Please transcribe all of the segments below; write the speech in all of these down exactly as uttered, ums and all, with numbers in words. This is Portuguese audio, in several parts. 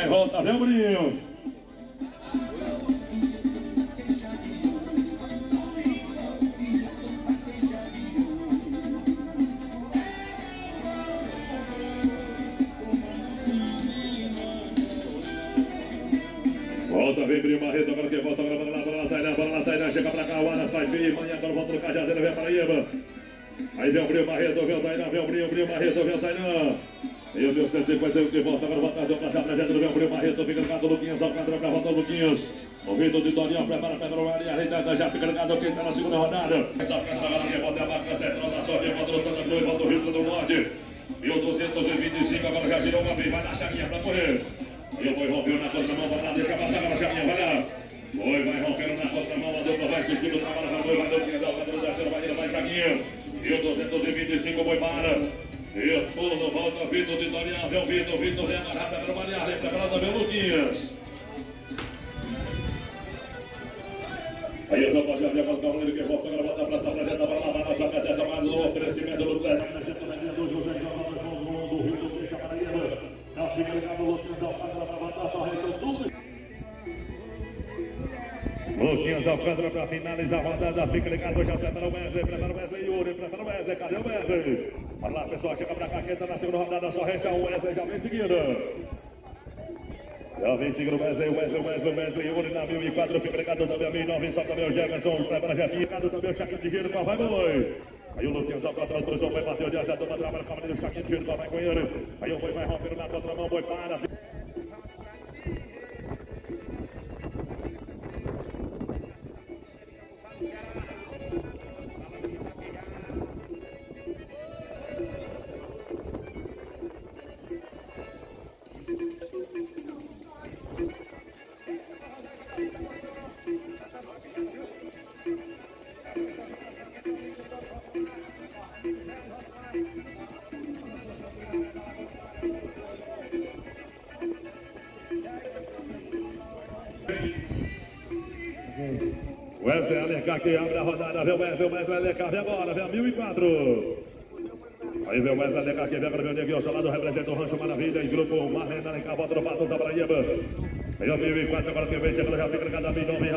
vai voltar, vem o Bruninho. Volta, vem Brio Barreto, agora que volta, agora bola lá, bola lá, Tainá, bola lá, Tainá, chega pra cá, o Aras vai vir, manhã, agora volta no Cajazeiro, vem a Paraíba. Aí vem o Brio Barreto, vem o Tainá, vem o Brio, Brio Barreto, vem o Tainá. E o mil cento e cinquenta e um que volta, agora volta, do Cajá, projeto, vem o Brio Barreto, fica ligado, Luquinhas, ao quadro, pra volta o Luquinhas. O Vitor de Dorião, prepara, pega no ar e arretada, já fica ligado, quem tá na segunda rodada. Essa frente agora que volta, a marca certa, rotação, que volta no Santa Cruz, volta o Rio do Norte. mil duzentos e vinte e cinco, agora já girou uma vez, vai na chaguinha pra correr. E o Boi rompeu na contramão, vai lá, deixa passar agora a chaguinha, vai lá. Boi vai rompendo na contramão, a dupla vai sentindo, trabalha pra Boi, vai dando que dá o cabelo da terceira, vai vai chaguinha. mil duzentos e vinte e cinco, Boi para. E o turno volta, Vitor de Dorião, vem o Vitor, Vitor vem amarrar pra trabalhar, vem preparado também o Luquinhas. Aí eu vou fazer a minha conta, o que volta, agora volta pra sala, já tá pra lá, vai na sala, dessa marca do oferecimento do Cléber. Luquinhas Alcântara para finalizar a rodada, fica ligado, já prepara o Wesley, prepara o Wesley, Yuri, prepara o Wesley, cadê o Wesley? Vai lá pessoal, chega pra cá, quem tá na segunda rodada, só resta o Wesley, já vem seguindo. Já vem seguindo o Wesley, Wesley, Wesley, Wesley, Yuri na mil e quatro, fica ligado também a mil e nove, só também o Jefferson, prepara já, ligado também o Chaquinho de Giro, qual vai Boi? Aí o Luquinhas Alcântara cruzou, vai bater o dia, já toma trabalho, calma dele, o Chaquinho de Giro, qual vai com ele? Aí o Boi vai rompendo na contramão, Boi para. Wesley Alencar que abre a rodada, vem o Wesley, Wesley Alencar, vem agora, vem a mil e quatro. Aí vem o Wesley Alencar que vem agora, vem o Neguinho, salado, representa o Rancho Maravilha, em grupo, Marlene Alencar, volta no Pato da Paraíba. Aí a mil e quatro, agora que vem, chegando, já fica ligado a mil e nove,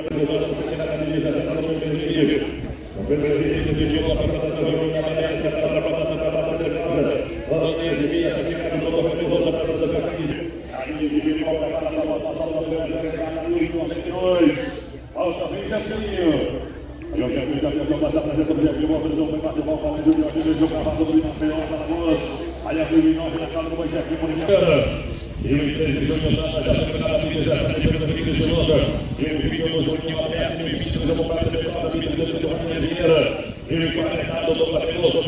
volta, vem Jacinho. Aí o Jacinho já tentou passar pra dentro do Jacinho, o Jacinho vai bater bola, o Júnior, o Júnior, o cavalo do Maceió, Alagoas. Aí a mil e nove na casa do Jacinho, por enquanto. E o treze de Júnior, já foi na mil e dezessete, pelo Domingo de Júnior. E o Vitor do Júnior, aberto, e o Vitor do Júnior, aberto, e o Vitor do Júnior, e o Vitor do Júnior, e o Vitor do Júnior,